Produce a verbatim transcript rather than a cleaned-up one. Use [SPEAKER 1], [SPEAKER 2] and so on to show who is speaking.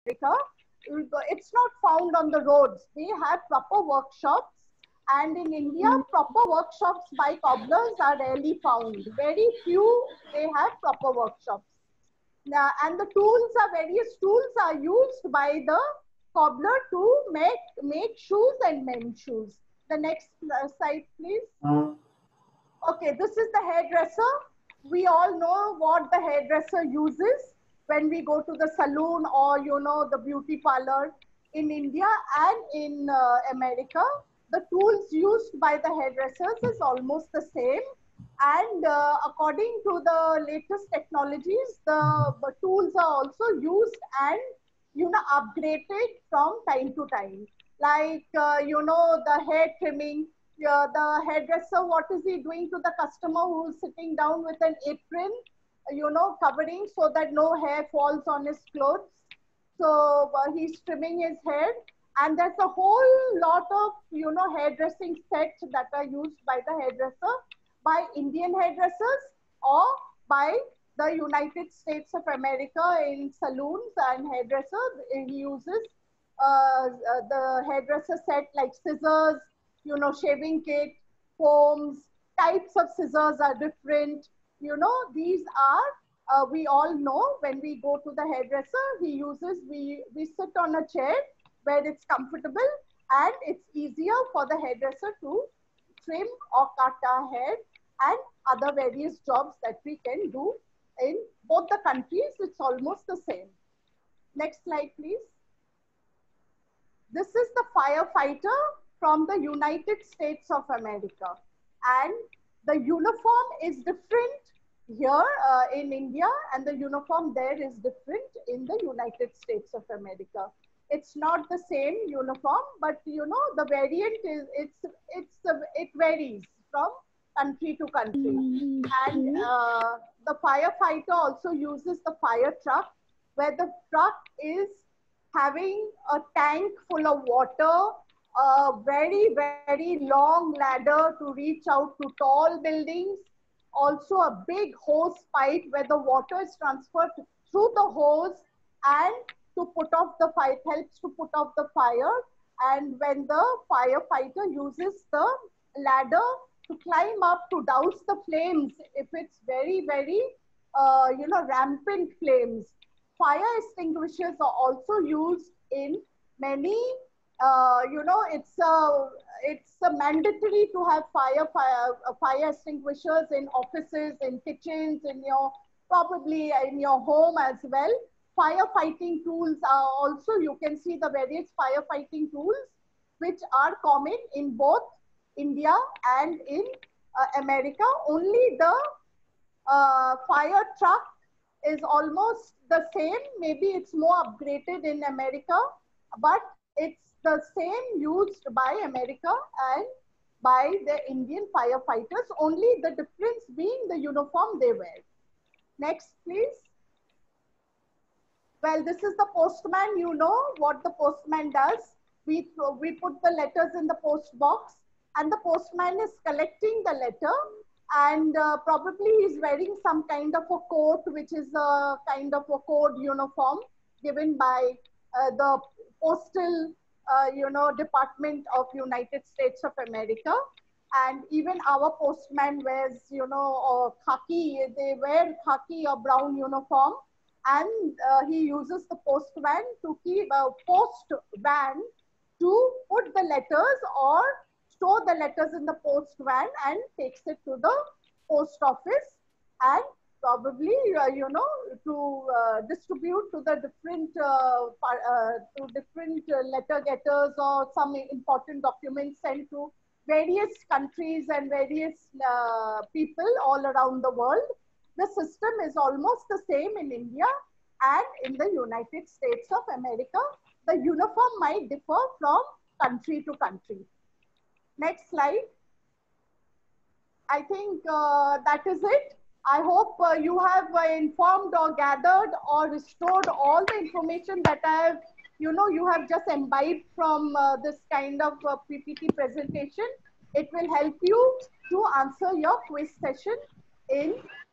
[SPEAKER 1] it's not found on the roads. They have proper workshops. And in India, proper workshops by cobblers are rarely found. Very few, they have proper workshops. Now, and the tools are, various tools are used by the cobbler to make, make shoes and mend shoes. The next slide, please. Okay, this is the hairdresser. We all know what the hairdresser uses when we go to the salon or, you know, the beauty parlor in India and in uh, America. The tools used by the hairdressers is almost the same. And uh, according to the latest technologies, the, the tools are also used and, you know, upgraded from time to time. Like, uh, you know, the hair trimming, uh, the hairdresser, what is he doing to the customer who is sitting down with an apron, you know, covering so that no hair falls on his clothes. So uh, he's trimming his hair. And there's a whole lot of, you know, hairdressing sets that are used by the hairdresser, by Indian hairdressers or by the United States of America in saloons and hairdressers. He uses uh, the hairdresser set like scissors, you know, shaving kit, combs, types of scissors are different. You know, these are, uh, we all know when we go to the hairdresser, he uses, we, we sit on a chair where it's comfortable and it's easier for the hairdresser to trim or cut our hair and other various jobs that we can do in both the countries. It's almost the same. Next slide, please. This is the firefighter from the United States of America. And the uniform is different here uh, in India and the uniform there is different in the United States of America. It's not the same uniform, but you know, the variant is, it's, it's, uh, it varies from country to country. And uh, the firefighter also uses the fire truck, where the truck is having a tank full of water, a very, very long ladder to reach out to tall buildings, also a big hose pipe where the water is transferred through the hose and to put off the fire, it helps to put off the fire. And when the firefighter uses the ladder to climb up to douse the flames, if it's very, very, uh, you know, rampant flames. Fire extinguishers are also used in many, uh, you know, it's a, it's a mandatory to have fire, fire, uh, fire extinguishers in offices, in kitchens, in your, probably in your home as well. Firefighting tools are also, you can see the various firefighting tools which are common in both India and in uh, America. Only the uh, fire truck is almost the same. Maybe it's more upgraded in America, but it's the same used by America and by the Indian firefighters. Only the difference being the uniform they wear. Next, please. Well, this is the postman. You know what the postman does. We, we put the letters in the post box and the postman is collecting the letter, and uh, probably he's wearing some kind of a coat, which is a kind of a code uniform given by uh, the postal, uh, you know, Department of United States of America. And even our postman wears, you know, or khaki, they wear khaki or brown uniform. And uh, he uses the post van to keep a uh, post van to put the letters or store the letters in the post van and takes it to the post office and probably uh, you know, to uh, distribute to the different uh, uh, to different uh, letter getters or some important documents sent to various countries and various uh, people all around the world. The system is almost the same in India and in the United States of America. The uniform might differ from country to country. Next slide. I think uh, that is it. I hope uh, you have uh, informed or gathered or restored all the information that I have, you know, you have just imbibed from uh, this kind of uh, P P T presentation. It will help you to answer your quiz session in